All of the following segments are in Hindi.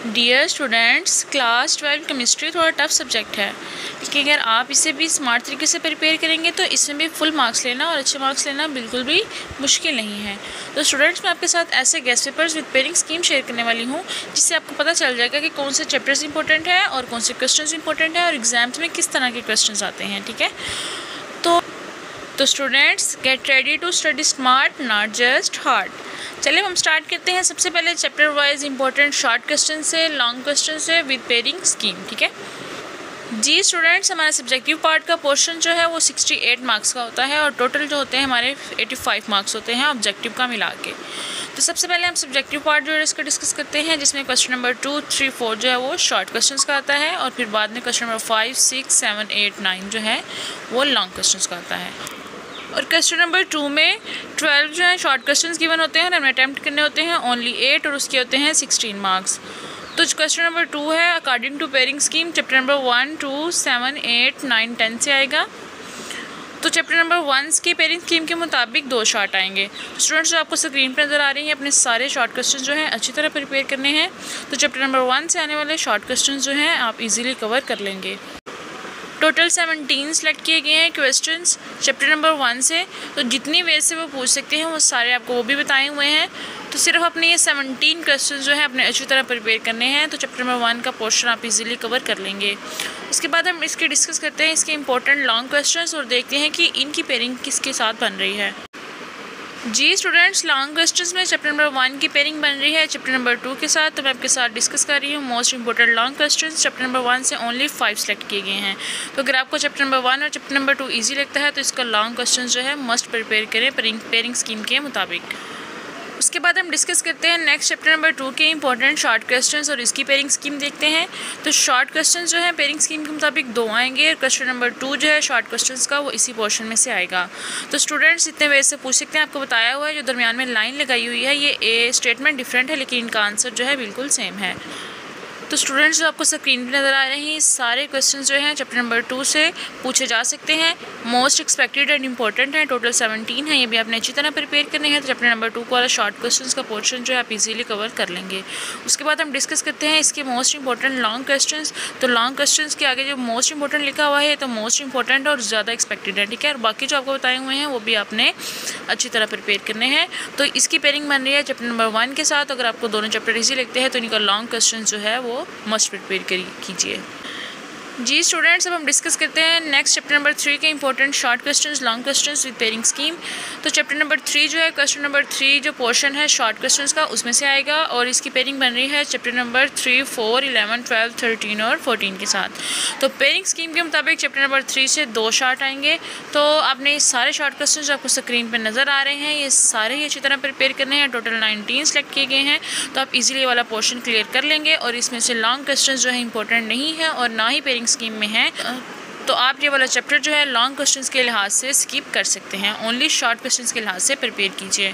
डियर स्टूडेंट्स, क्लास 12 केमिस्ट्री थोड़ा टफ सब्जेक्ट है, लेकिन अगर आप इसे भी स्मार्ट तरीके से प्रिपेयर करेंगे तो इसमें भी फुल मार्क्स लेना और अच्छे मार्क्स लेना बिल्कुल भी मुश्किल नहीं है। तो स्टूडेंट्स, मैं आपके साथ ऐसे guest papers with pairing scheme share करने वाली हूँ जिससे आपको पता चल जाएगा कि कौन से चैप्टर्स इंपॉर्टेंट है और कौन से क्वेश्चंस इंपॉर्टेंट है और एग्जाम्स में किस तरह के क्वेश्चंस आते हैं। ठीक है, तो students, get ready to study smart, not just hard. चलिए हम स्टार्ट करते हैं। सबसे पहले chapter wise important short question से, लॉन्ग क्वेश्चन से विद पेयरिंग स्कीम। ठीक है जी स्टूडेंट्स, हमारा सब्जेक्टिव पार्ट का पोर्शन जो है वो 68 मार्क्स का होता है और टोटल जो होते हैं हमारे 85 मार्क्स होते हैं ऑब्जेक्टिव का मिला के। तो सबसे पहले हम सब्जेक्टिव पार्ट जो है इसका डिस्कस करते हैं, जिसमें क्वेश्चन नंबर 2, 3, 4 जो है वो शॉर्ट क्वेश्चंस का आता है और फिर बाद में क्वेश्चन नंबर 5, 6, 7, 8, 9 जो है वो लॉन्ग क्वेश्चंस का आता है। और क्वेश्चन नंबर 2 में 12 जो है शॉर्ट क्वेश्चंस गिवन होते हैं और हमें अटैम्प्ट करने होते हैं ओनली 8 और उसके होते हैं 16 मार्क्स। तो क्वेश्चन नंबर 2 है according to pairing scheme chapter number 1, 2, 7, 8, 9, 10 से आएगा। तो चैप्टर नंबर 1 की पेयरिंग स्कीम के मुताबिक 2 शॉर्ट आएंगे। तो स्टूडेंट्स, जो आपको स्क्रीन पर नज़र आ रही हैं, अपने सारे शॉर्ट क्वेश्चन जो हैं अच्छी तरह प्रिपेयर करने हैं। तो चैप्टर नंबर 1 से आने वाले शॉर्ट क्वेश्चन जो हैं आप इजीली कवर कर लेंगे। टोटल 17 सेलेक्ट किए गए हैं क्वेश्चंस चैप्टर नंबर 1 से। तो जितनी वे से वो पूछ सकते हैं वो सारे आपको वो भी बताए हुए हैं। तो सिर्फ अपने ये 17 क्वेश्चंस जो है अपने अच्छी तरह प्रिपेयर करने हैं। तो चैप्टर नंबर 1 का पोर्शन आप इजीली कवर कर लेंगे। उसके बाद हम इसके डिस्कस करते हैं इसके इंपॉर्टेंट लॉन्ग क्वेश्चंस और देखते हैं कि इनकी पेयरिंग किसके साथ बन रही है। जी स्टूडेंट्स, लॉन्ग क्वेश्चंस में चैप्टर नंबर 1 की पेयरिंग बन रही है चैप्टर नंबर 2 के साथ। तो मैं आपके साथ डिस्कस कर रही हूँ most important long questions. Chapter number 1 से ओनली 5 सेलेक्ट किए गए हैं। तो अगर आपको चैप्टर नंबर 1 और चैप्टर नंबर 2 ईजी लगता है तो इसका लॉन्ग क्वेश्चन जो है मस्ट प्रिपेयर करें पेयरिंग स्कीम के मुताबिक। उसके बाद हम डिस्कस करते हैं नेक्स्ट चैप्टर नंबर 2 के इंपॉर्टेंट शॉर्ट क्वेश्चंस और इसकी पेयरिंग स्कीम देखते हैं। तो शॉर्ट क्वेश्चंस जो है पेयरिंग स्कीम के मुताबिक 2 आएंगे और क्वेश्चन नंबर 2 जो है शॉर्ट क्वेश्चंस का वो इसी पोर्शन में से आएगा। तो स्टूडेंट्स, इतने वे से पूछ सकते हैं, आपको बताया हुआ है जो दरमियान में लाइन लगाई हुई है ये स्टेटमेंट डिफरेंट है लेकिन इनका आंसर जो है बिल्कुल सेम है। तो स्टूडेंट्स, जो आपको स्क्रीन पर नज़र आ रहे हैं सारे क्वेश्चन जो हैं चैप्टर नंबर 2 से पूछे जा सकते हैं। मोस्ट एक्सपेक्टेड एंड इंपॉर्टेंट है, टोटल 17 है, ये भी आपने अच्छी तरह प्रिपेयर करने हैं। तो चैप्टर नंबर 2 वाला शॉर्ट क्वेश्चंस का पोर्शन जो है आप इजीली कवर कर लेंगे। उसके बाद हम डिस्कस करते हैं इसके मोस्ट इंपॉर्टेंट लॉन्ग क्वेश्चंस। तो लॉन्ग क्वेश्चंस के आगे जो मोस्ट इंपॉर्टेंट लिखा हुआ है तो मोस्ट इंपॉर्टेंट और ज़्यादा एक्सपेक्टेड है। ठीक है, और बाकी जो आपको बताए हुए हैं वो भी आपने अच्छी तरह प्रिपेयर करने हैं। तो इसकी पेयरिंग बन रही है चैप्टर नंबर 1 के साथ। अगर आपको दोनों चैप्टर ईजी लगते हैं तो इनका लॉन्ग क्वेश्चन जो है वो मस्ट प्रिपेयर कीजिए। जी स्टूडेंट्स, अब हम डिस्कस करते हैं नेक्स्ट चैप्टर नंबर 3 के important short questions, long questions with pairing scheme. तो चैप्टर नंबर 3 जो है क्वेश्चन नंबर 3 जो पोर्शन है शॉर्ट क्वेश्चंस का उसमें से आएगा और इसकी पेयरिंग बन रही है चैप्टर नंबर 3, 4, 11, 12, 13 और 14 के साथ। तो पेयरिंग स्कीम के मुताबिक चैप्टर नंबर 3 से 2 शॉर्ट आएंगे। तो आपने ये सारे शॉर्ट क्वेश्चन जो आपको स्क्रीन पर नज़र आ रहे हैं ये सारे ही अच्छी तरह प्रिपेयर करने हैं। टोटल 19 सेलेक्ट किए गए हैं। तो आप इजीली ये वाला पोर्शन क्लियर कर लेंगे और इसमें से लॉन्ग क्वेश्चन जो है इंपॉर्टेंट नहीं है और ना ही पेयरिंग स्कीम में है। तो आप ये वाला चैप्टर जो है लॉन्ग क्वेश्चंस के लिहाज से स्किप कर सकते हैं, ओनली शॉर्ट क्वेश्चंस के लिहाज से प्रिपेयर कीजिए।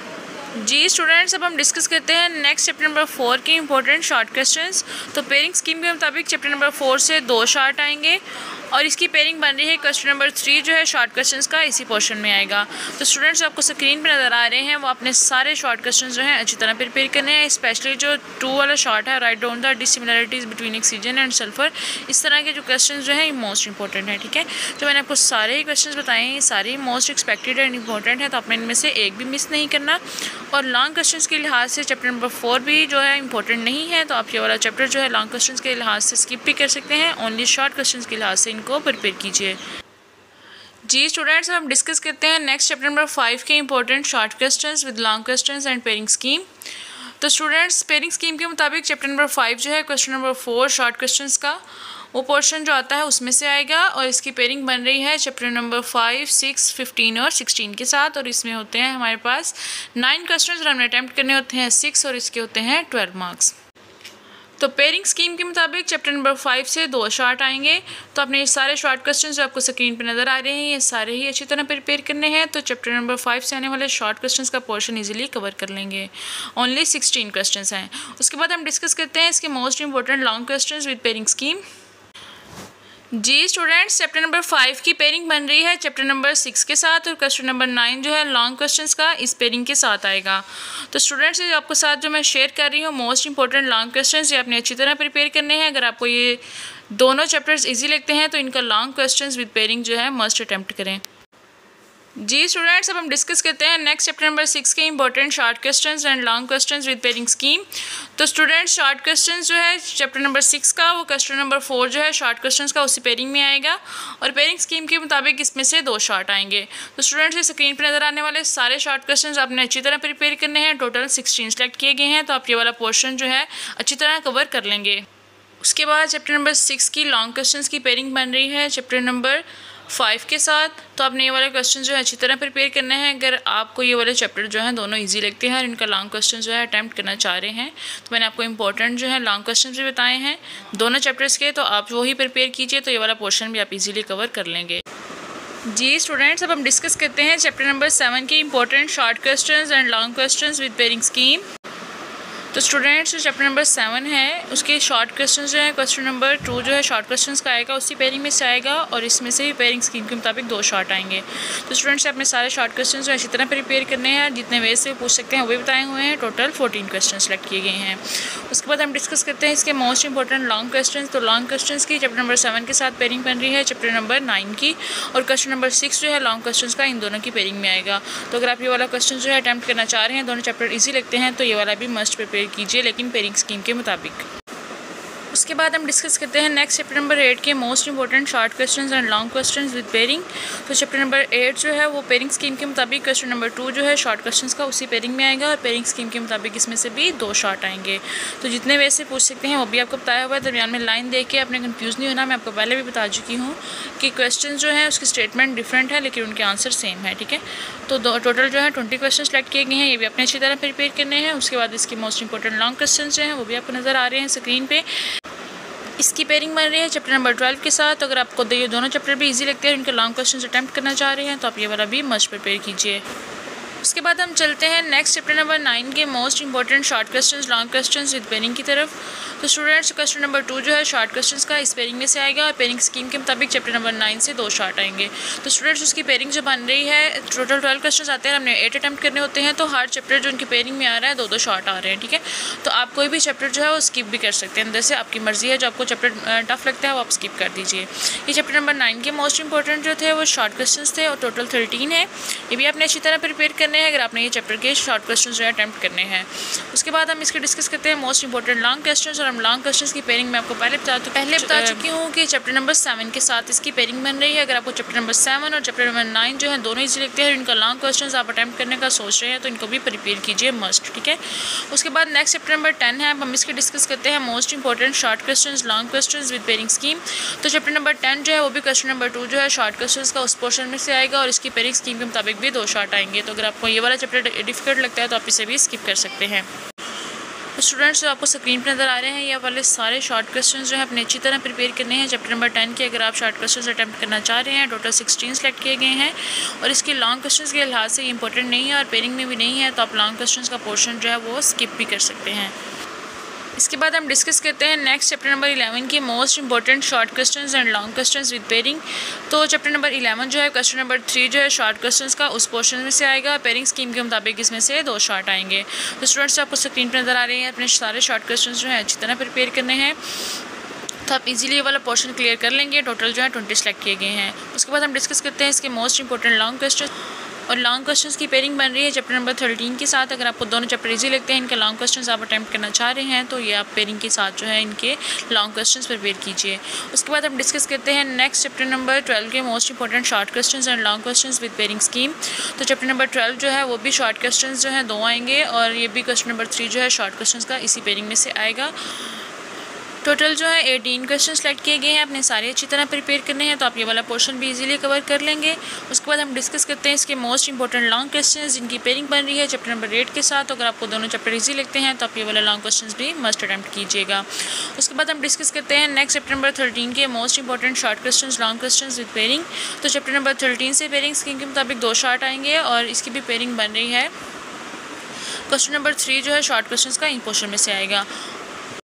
जी स्टूडेंट्स, अब हम डिस्कस करते हैं नेक्स्ट चैप्टर नंबर 4 के इंपॉर्टेंट शॉर्ट क्वेश्चंस। तो पेयरिंग स्कीम के मुताबिक चैप्टर नंबर 4 से 2 शॉर्ट आएंगे और इसकी पेयरिंग बन रही है क्वेश्चन नंबर 3 जो है शॉर्ट क्वेश्चंस का इसी पोर्शन में आएगा। तो स्टूडेंट्स, आपको स्क्रीन पर नज़र आ रहे हैं वो अपने सारे शॉर्ट क्वेश्चन जो हैं अच्छी तरह प्रिपेयर करने हैं। स्पेशली जो 2 वाला शॉर्ट है, write down the dissimilarities between oxygen and sulphur, इस तरह के जो क्वेश्चन जो हैं मोस्ट इंपॉर्टेंट है। ठीक है, तो मैंने आपको सारे ही क्वेश्चन बताए हैं, सारे ही मोस्ट एक्सपेक्टेड एंड इंपॉर्टेंट है। तो आपने इनमें से एक भी मिस नहीं करना। और लॉन्ग क्वेश्चन के लिहाज से चैप्टर नंबर 4 भी जो है इंपॉर्टेंट नहीं है। तो आप ये वाला चैप्टर जो है लॉन्ग क्वेश्चन के लिहाज से स्किप भी कर सकते हैं, ओनली शॉर्ट क्वेश्चन के लिहाज से इनको प्रिपेयर कीजिए। जी स्टूडेंट्स, हम डिस्कस करते हैं नेक्स्ट चैप्टर नंबर 5 के important short questions with long questions and pairing scheme. तो स्टूडेंट्स, पेयरिंग स्कीम के मुताबिक चैप्टर नंबर 5 जो है क्वेश्चन नंबर 4 शॉर्ट क्वेश्चंस का वो पोर्शन जो आता है उसमें से आएगा और इसकी पेयरिंग बन रही है चैप्टर नंबर 5, 6, 15 और 16 के साथ। और इसमें होते हैं हमारे पास 9 क्वेश्चन और हमें अटैम्प्ट करने होते हैं 6 और इसके होते हैं 12 मार्क्स। तो पेयरिंग स्कीम के मुताबिक चैप्टर नंबर 5 से 2 शॉर्ट आएंगे। तो अपने ये सारे शॉर्ट क्वेश्चन जो आपको स्क्रीन पर नज़र आ रहे हैं ये सारे ही अच्छी तरह प्रिपेयर करने हैं। तो चैप्टर नंबर 5 से आने वाले शॉर्ट क्वेश्चंस का पोर्शन इजीली कवर कर लेंगे, ओनली 16 क्वेश्चंस हैं। उसके बाद हम डिस्कस करते हैं इसके most important long questions with pairing scheme. जी स्टूडेंट्स, चैप्टर नंबर 5 की पेयरिंग बन रही है चैप्टर नंबर 6 के साथ, और क्वेश्चन नंबर 9 जो है लॉन्ग क्वेश्चंस का इस पेयरिंग के साथ आएगा। तो स्टूडेंट्स, ये आपके साथ जो मैं शेयर कर रही हूँ मोस्ट इंपॉर्टेंट लॉन्ग क्वेश्चंस, ये आपने अच्छी तरह प्रिपेयर करने हैं। अगर आपको ये दोनों चैप्टर्स ईजी लगते हैं तो इनका लॉन्ग क्वेश्चंस विद पेयरिंग जो है मस्ट अटैम्प्ट करें। जी स्टूडेंट्स, अब हम डिस्कस करते हैं नेक्स्ट चैप्टर नंबर 6 के important short questions and long questions with pairing scheme. तो स्टूडेंट्स, शॉर्ट क्वेश्चंस जो है चैप्टर नंबर 6 का, वो क्वेश्चन नंबर 4 जो है शॉर्ट क्वेश्चंस का उसी पेयरिंग में आएगा, और पेयरिंग स्कीम के मुताबिक इसमें से 2 शॉर्ट आएंगे। तो स्टूडेंट्स, ये स्क्रीन पर नजर आने वाले सारे शॉर्ट क्वेश्चन आपने अच्छी तरह प्रिपेयर करने हैं। टोटल 16 सेलेक्ट किए गए हैं, तो आप ये वाला पोर्शन जो है अच्छी तरह कवर कर लेंगे। उसके बाद चैप्टर नंबर 6 की लॉन्ग क्वेश्चंस की पेयरिंग बन रही है चैप्टर नंबर 5 के साथ। तो आपने ये वाले क्वेश्चन जो है अच्छी तरह प्रिपेयर करने हैं। अगर आपको ये वाले चैप्टर जो है दोनों इजी लगते हैं और इनका लॉन्ग क्वेश्चन जो है अटैम्प्ट करना चाह रहे हैं, तो मैंने आपको इंपॉर्टेंट जो है लॉन्ग क्वेश्चन भी बताए हैं दोनों चैप्टर्स के, तो आप वही प्रिपेयर कीजिए, तो ये वाला पोर्शन भी आप इजीली कवर कर लेंगे। जी स्टूडेंट्स, अब हम डिस्कस करते हैं चैप्टर नंबर 7 के important short question and long question with pairing scheme. तो स्टूडेंट्स, जो चैप्टर नंबर 7 है उसके शॉर्ट क्वेश्चन जो है क्वेश्चन नंबर 2 जो है शॉर्ट क्वेश्चंस का आएगा, उसी पेयरिंग में से आएगा, और इसमें से भी पेयरिंग स्कीम के मुताबिक 2 शॉर्ट आएंगे। तो स्टूडेंट्स, अपने सारे शॉर्ट क्वेश्चन जो अच्छी तरह प्रिपेयर करने हैं, जितने वे से पूछ सकते हैं वो भी बताए हुए हैं। टोटल 14 क्वेश्चन सेलेक्ट किए गए हैं। उसके बाद हम डिस्कस करते हैं इसके मोस्ट इंपॉर्टेंट लॉन्ग क्वेश्चन। तो लॉन्ग क्वेश्चन की चैप्टर नंबर 7 के साथ पेयरिंग बन रही है चैप्टर नंबर 9 की, और क्वेश्चन नंबर 6 जो है लॉन्ग क्वेश्चन का इन दोनों की पेयरिंग में आएगा। तो अगर आप ये वाला क्वेश्चन जो है अटैम्प्ट करना चाह रहे हैं, दोनों चैप्टर ईजी लगते हैं, तो ये वाला भी मस्ट प्रिपेयर कीजिए, लेकिन पेयरिंग स्कीम के मुताबिक। उसके बाद हम डिस्कस करते हैं नेक्स्ट चैप्टर नंबर 8 के most important short questions and long questions with pairing. तो चैप्टर नंबर 8 जो है वो पेयरिंग स्कीम के मुताबिक क्वेश्चन नंबर 2 जो है शॉर्ट क्वेश्चंस का उसी पेयरिंग में आएगा, और पेयरिंग स्कीम के मुताबिक इसमें से भी 2 शॉर्ट आएंगे। तो जितने वे से पूछ सकते हैं वो भी आपको बताया हुआ है। दरमियान में लाइन देख के आपने कन्फ्यूज़ नहीं होना। मैं आपको पहले भी बता चुकी हूँ कि क्वेश्चन जो है उसकी स्टेटमेंट डिफरेंट है, लेकिन उनके आंसर सेम है, ठीक है। तो टोटल जो है 20 क्वेश्चन सेलेक्ट किए गए हैं, ये भी अपने अच्छी तरह प्रिपेयर करने हैं। उसके बाद इसके मोस्ट इंपॉर्टेंट लॉन्ग क्वेश्चन जो हैं वो भी आपको नज़र आ रहे हैं स्क्रीन पे। इसकी पेयरिंग बन रही है चैप्टर नंबर 12 के साथ। अगर आपको ये दोनों चैप्टर भी इजी लगते हैं, इनके लॉन्ग क्वेश्चन अटैम्प्ट करना चाह रहे हैं, तो आप ये वाला भी मस्ट प्रिपेयर कीजिए। उसके बाद हम चलते हैं नेक्स्ट चैप्टर नंबर 9 के most important short questions long questions with pairing की तरफ। तो स्टूडेंट्स, क्वेश्चन नंबर 2 जो है शॉर्ट क्वेश्चंस का इस पेयरिंग में से आएगा, और पेयरिंग स्कीम के मुताबिक चैप्टर नंबर 9 से 2 शॉर्ट आएंगे। तो स्टूडेंट्स, उसकी पेयरिंग जो बन रही है टोटल 12 क्वेश्चन आते हैं, हमने 8 अटैम्प्ट करने होते हैं, तो हर चैप्टर जो उनकी पेयरिंग में आ रहा है 2-2 शॉर्ट आ रहे हैं, ठीक है। तो आप कोई भी चैप्टर जो है वो स्किप भी कर सकते हैं, अंदर से आपकी मर्जी है। जो आपको चैप्टर टफ लगता है वो आप स्किप कर दीजिए। ये चैप्टर नंबर 9 के मोस्ट इंपॉर्टेंट जो थे वो शॉर्ट क्वेश्चन थे, और टोटल 13 है। ये भी आपने अच्छी तरह प्रिपेयर करने हैं अगर आपने ये चैप्टर के शॉर्ट क्वेश्चन जो है अटैम्प्ट करने हैं। उसके बाद हम इसके डिस्कस करते हैं मोस्ट इंपॉर्टेंट लॉन्ग क्वेश्चन, और हम लॉन्ग क्वेश्चन की पेयरिंग में आपको पहले बता चुकी हूँ कि चैप्टर नंबर 7 के साथ इसकी पेयरिंग बन रही है। अगर आपको चैप्टर नंबर 7 और चैप्टर नंबर 9 जो है दोनों इजी लगते हैं, इनका लॉन्ग क्वेश्चन आप अटैम्प्ट करने का सोच रहे हैं, तो इनको भी प्रिपेयर कीजिए मस्ट, ठीक है। उसके बाद नेक्स्ट चैप्टर नंबर 10 है, हम इसके डिस्कस करते हैं most important short question long question with pairing scheme. तो चैप्टर नंबर 10 जो है वो भी क्वेश्चन नंबर 2 जो है शॉर्ट क्वेश्चन का उस पोर्शन में से आएगा, और इसकी पेयरिंग स्कीम के मुताबिक भी 2 शॉर्ट आएंगे। तो अगर आपको ये वाला चैप्टर डिफिकल्ट लगता है तो आप इसे भी स्किप कर सकते हैं। तो स्टूडेंट्स, जो आपको स्क्रीन पर नज़र आ रहे हैं ये वाले सारे शॉर्ट क्वेश्चन जो है अपने अच्छी तरह प्रिपेयर करने हैं चैप्टर नंबर 10 के। अगर आप शॉर्ट क्वेश्चन अटैम्प्ट करना चाह रहे हैं, टोटल 16 सेलेक्ट किए गए हैं, और इसके लॉन्ग क्वेश्चन के लिहाज से इंपॉर्टेंट नहीं है और पेयरिंग में भी नहीं है, तो आप लॉन्ग क्वेश्चन का पोर्शन जो है वो स्किप भी कर सकते हैं। इसके बाद हम डिस्कस करते हैं नेक्स्ट चैप्टर नंबर 11 की most important short questions and long questions with pairing. तो चैप्टर नंबर 11 जो है क्वेश्चन नंबर 3 जो है शॉर्ट क्वेश्चंस का उस पोर्शन में से आएगा, पेयरिंग स्कीम के मुताबिक इसमें से 2 शॉर्ट आएंगे। तो स्टूडेंट्स, आपको स्क्रीन पर नज़र आ रही है, अपने सारे शॉर्ट क्वेश्चन जो है अच्छी तरह प्रिपेयर करने हैं, तो आप इजीली ये वाला पोर्शन क्लियर कर लेंगे। टोटल जो है 20 सेलेक्ट किए गए हैं। उसके बाद हम डिस्कस करते हैं इसके मोस्ट इंपॉर्टेंट लॉन्ग क्वेश्चन, और लॉन्ग क्वेश्चंस की पेयरिंग बन रही है चैप्टर नंबर 13 के साथ। अगर आपको दोनों चैप्टर इजी लगते हैं, इनके लॉन्ग क्वेश्चंस आप अटैम्प्ट करना चाह रहे हैं, तो ये आप पेयरिंग के साथ जो है इनके लॉन्ग क्वेश्चंस प्रिपेयर कीजिए। उसके बाद हम डिस्कस करते हैं नेक्स्ट चैप्टर नंबर 12 के most important short questions and long questions with pairing scheme. तो चैप्टर नंबर 12 जो है वो भी शॉर्ट क्वेश्चंस जो है 2 आएंगे, और ये भी क्वेश्चन नंबर 3 जो है शॉर्ट क्वेश्चंस का इसी पेयरिंग में से आएगा। टोटल जो है 18 क्वेश्चन सेलेक्ट किए गए हैं, अपने सारे अच्छी तरह प्रिपेयर करने हैं, तो आप ये वाला पोर्शन भी इजीली कवर कर लेंगे। उसके बाद हम डिस्कस करते हैं इसके मोस्ट इंपॉर्टेंट लॉन्ग क्वेश्चंस जिनकी पेयरिंग बन रही है चैप्टर नंबर 8 के साथ। अगर आपको दोनों चैप्टर इजी लगते हैं तो आप ये वाला लॉन्ग क्वेश्चंस भी मस्ट अटैम्प्ट कीजिएगा। उसके बाद हम डिस्कस करते हैं नेक्स्ट चैप्टर नंबर 13 के most important short question long question with pairing. तो चैप्टर नंबर 13 से पेयरिंग स्कीम के मुताबिक 2 शॉर्ट आएंगे, और इसकी भी पेयरिंग बन रही है। क्वेश्चन नंबर 3 जो है शॉर्ट क्वेश्चन का इन पोर्शन में से आएगा।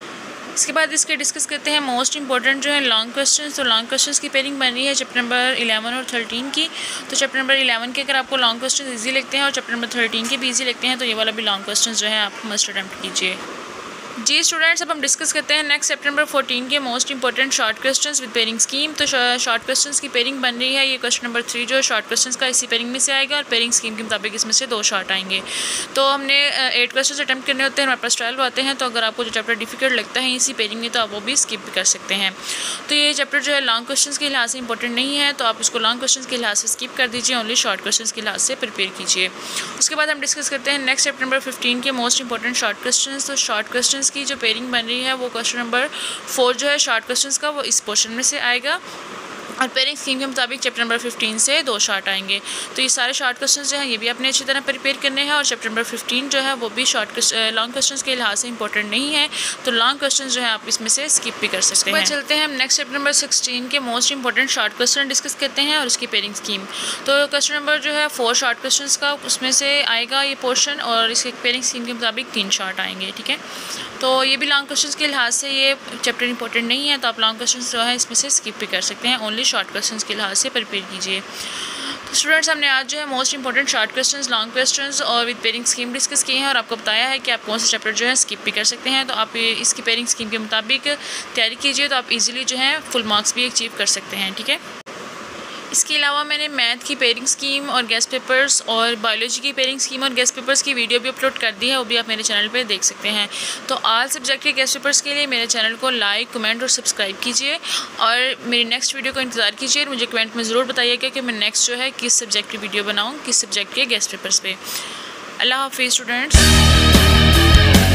इसके बाद इसके डिस्कस करते हैं मोस्ट इंपॉर्टेंट जो है लॉन्ग क्वेश्चन। तो लॉन्ग क्वेश्चन की पेयरिंग बन रही है चैप्टर नंबर 11 और 13 की। तो चैप्टर नंबर 11 के अगर आपको लॉन्ग क्वेश्चन ईजी लगते हैं और चैप्टर नंबर 13 के भी ईजी लगते हैं तो ये वाला भी लॉन्ग क्वेश्चन जो है आप मस्ट अटेम्प्ट कीजिए। जी स्टूडेंट्स, अब हम डिस्कस करते हैं नेक्स्ट चैप्टर नंबर 14 के most important short questions with pairing scheme. तो शॉर्ट क्वेश्चंस की पेयरिंग बन रही है। ये क्वेश्चन नंबर 3 जो है शॉर्ट क्वेश्चंस का इसी पेयरिंग में से आएगा और पेयरिंग स्कीम के मुताबिक इसमें से 2 शॉर्ट आएंगे। तो हमने 8 क्वेश्चन अटैम्प्ट करने होते हैं, हमारे पास 12 आते हैं। तो अगर आपको जो चैप्टर डिफिकल्ट लगता है इसी पेयरिंग में तो आप वो भी स्किप भी कर सकते हैं। तो ये चैप्टर जो है लॉन्ग क्वेश्चन के लिहाज से इंपॉर्टेंट नहीं है, तो आप इसको लॉन्ग क्वेश्चन के लिहाज से स्किप कर दीजिए, ओनली शॉर्ट क्वेश्चन के लिहाज से प्रिपेयर कीजिए। उसके बाद हम डिस्कस करते हैं नेक्स्ट चैप्टर नंबर 15 के मोस्ट इंपॉर्टेंट शॉर्ट क्वेश्चन। तो शॉर्ट क्वेश्चन की जो पेयरिंग बन रही है वो क्वेश्चन नंबर 4 जो है शॉर्ट क्वेश्चंस का वो इस पोर्शन में से आएगा और पेयरिंग स्कीम के मुताबिक चैप्टर नंबर 15 से 2 शॉर्ट आएंगे। तो ये सारे शॉर्ट क्वेश्चंस जो हैं ये भी आपने अच्छी तरह प्रिपेयर करने हैं और चैप्टर नंबर 15 जो है वो भी लॉन्ग क्वेश्चंस के लिहाज से इंपॉर्टेंट नहीं है, तो लॉन्ग क्वेश्चंस जो है आप इसमें से स्किप भी कर सकते हैं। चलते हैं हम नेक्स्ट चैप्टर नंबर 16 के most important short question discuss करते हैं और उसकी पेयरिंग स्कीम। तो क्वेश्चन नंबर जो है 4 शॉर्ट क्वेश्चन का उसमें से आएगा ये पोर्शन और इसके पेयरिंग स्कीम के मुताबिक 3 शॉर्ट आएंगे। ठीक है, तो ये भी लॉन्ग क्वेश्चन के लिहाज से ये चैप्टर इंपॉर्टेंट नहीं है, तो आप लॉन्ग क्वेश्चन जो है इसमें से स्किप भी कर सकते हैं, ओनली शॉर्ट क्वेश्चन के लिहाज से प्रिपेयर कीजिए। तो स्टूडेंट्स, हमने आज जो है most important short questions, long questions और विद पेयरिंग स्कीम डिस्कस किए हैं और आपको बताया है कि आप कौन सा चैप्टर जो है स्किप भी कर सकते हैं। तो आप इसकी पेयरिंग स्कीम के मुताबिक तैयारी कीजिए तो आप इजीली जो है फुल मार्क्स भी अचीव कर सकते हैं। ठीक है, इसके अलावा मैंने मैथ की पेयरिंग स्कीम और गेस्ट पेपर्स और बायोलॉजी की पेयरिंग स्कीम और गेस्ट पेपर्स की वीडियो भी अपलोड कर दी है, वो भी आप मेरे चैनल पे देख सकते हैं। तो ऑल सब्जेक्ट के गेस्ट पेपर्स के लिए मेरे चैनल को लाइक, कमेंट और सब्सक्राइब कीजिए और मेरी नेक्स्ट वीडियो का इंतज़ार कीजिए। मुझे कमेंट में ज़रूर बताइएगा कि मैं नेक्स्ट जो है किस सब्जेक्ट की वीडियो बनाऊँ, किस सब्जेक्ट के गेस्ट पेपर्स पे। अल्लाह हाफिज़ स्टूडेंट्स।